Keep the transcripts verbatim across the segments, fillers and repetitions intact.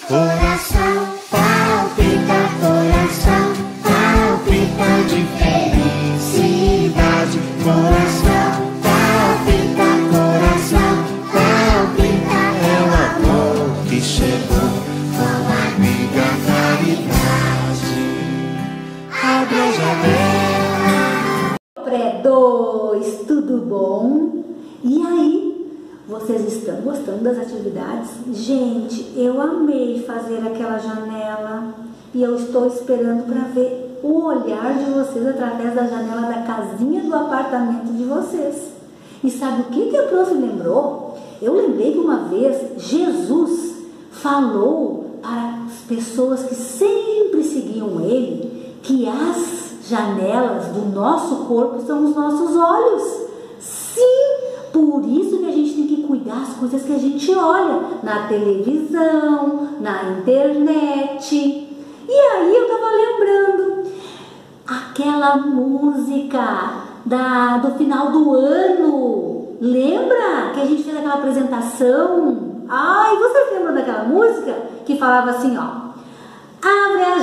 Coração palpita, coração palpita de felicidade. Coração palpita, coração palpita, é o amor que chegou com a amiga caridade. Abre a janela. Pré dois, tudo bom? E aí? Vocês estão gostando das atividades? Gente, eu amei fazer aquela janela e eu estou esperando para ver o olhar de vocês através da janela da casinha do apartamento de vocês. E sabe o que, que a prof lembrou? Eu lembrei que uma vez Jesus falou para as pessoas que sempre seguiam ele que as janelas do nosso corpo são os nossos olhos. Sim! Por isso que a gente tem que cuidar das coisas que a gente olha na televisão, na internet. E aí eu tava lembrando aquela música da, do final do ano. Lembra que a gente fez aquela apresentação? Ai, vocês lembram daquela música que falava assim, ó: abre a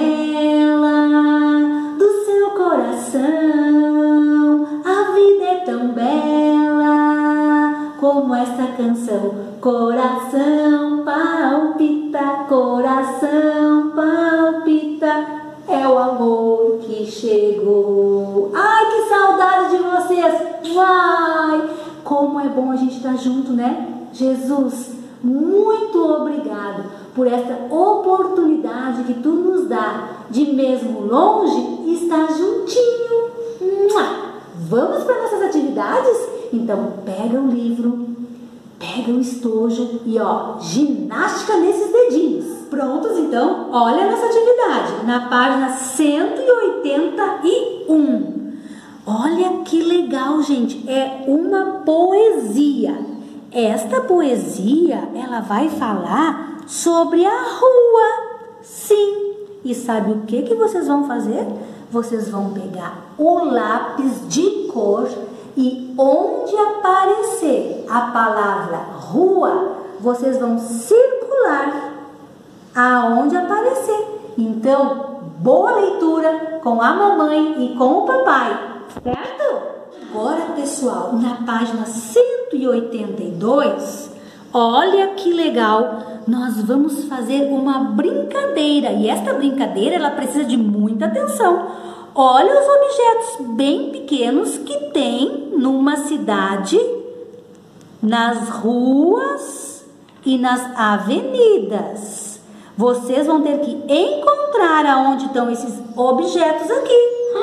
janela do seu coração, a vida é tão bela como esta canção. Coração palpita, coração palpita, é o amor que chegou. Ai, que saudade de vocês! Vai! Como é bom a gente estar junto, né? Jesus, muito obrigado por esta oportunidade que tu nos dá de mesmo longe estar juntinho. Vamos para nossas atividades? Então pega o livro, pega o estojo e ó, ginástica nesses dedinhos. Prontos então? Olha a nossa atividade na página cento e oitenta e um. Olha que legal, gente, é uma poesia. Esta poesia, ela vai falar sobre a rua. Sim. E sabe o que que vocês vão fazer? Vocês vão pegar o lápis de cor e onde aparecer a palavra rua, vocês vão circular aonde aparecer. Então, boa leitura com a mamãe e com o papai, certo? Agora, pessoal, na página cento e oitenta e dois, olha que legal, nós vamos fazer uma brincadeira. E esta brincadeira, ela precisa de muita atenção. Olha os objetos bem pequenos que tem numa cidade, nas ruas e nas avenidas. Vocês vão ter que encontrar aonde estão esses objetos aqui.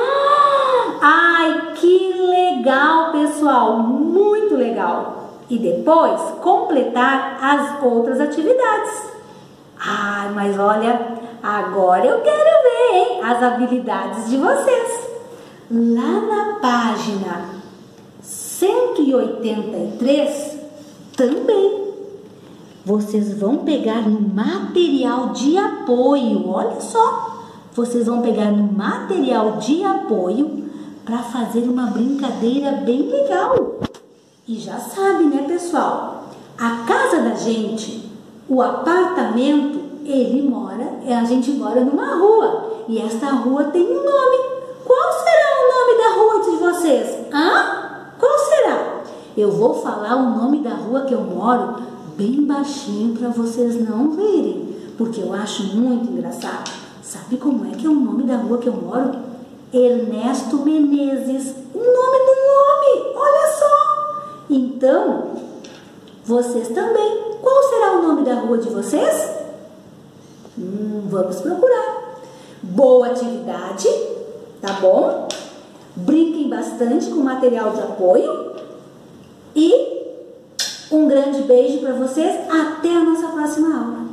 Ai, que legal, pessoal! Muito legal! E depois completar as outras atividades. Ai, mas olha, agora eu quero ver, hein, as habilidades de vocês. Lá na página cento e oitenta e três, também, vocês vão pegar no material de apoio. Olha só, vocês vão pegar no material de apoio para fazer uma brincadeira bem legal. E já sabe, né, pessoal? A casa da gente, o apartamento, ele mora, a gente mora numa rua. E esta rua tem um nome. Qual será o nome da rua de vocês? Hã? Qual será? Eu vou falar o nome da rua que eu moro bem baixinho para vocês não verem, porque eu acho muito engraçado. Sabe como é que é o nome da rua que eu moro? Ernesto Menezes. O nome do nome, olha só. Então, vocês também. Qual será o nome da rua de vocês? Hum, vamos procurar. Boa atividade, tá bom? Brinquem bastante com material de apoio. E um grande beijo para vocês. Até a nossa próxima aula.